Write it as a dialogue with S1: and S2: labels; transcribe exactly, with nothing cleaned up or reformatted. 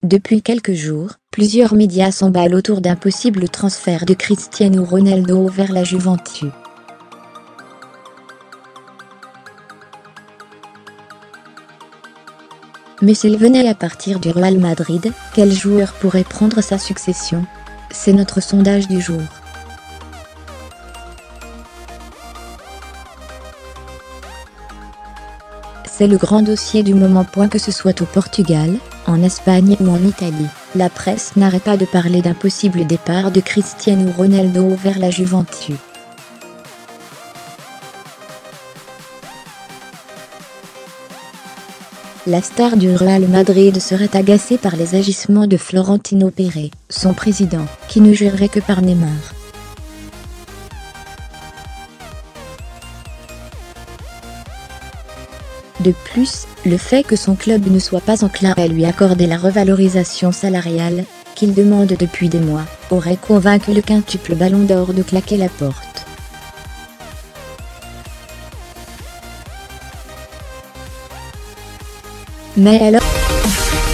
S1: Depuis quelques jours, plusieurs médias s'emballent autour d'un possible transfert de Cristiano Ronaldo vers la Juventus. Mais s'il venait à partir du Real Madrid, quel joueur pourrait prendre sa succession? C'est notre sondage du jour. C'est le grand dossier du moment. Que ce soit au Portugal, en Espagne ou en Italie, la presse n'arrête pas de parler d'un possible départ de Cristiano Ronaldo vers la Juventus. La star du Real Madrid serait agacée par les agissements de Florentino Pérez, son président, qui ne jurerait que par Neymar. De plus, le fait que son club ne soit pas enclin à lui accorder la revalorisation salariale qu'il demande depuis des mois, aurait convaincu le quintuple Ballon d'Or de claquer la porte. Mais alors...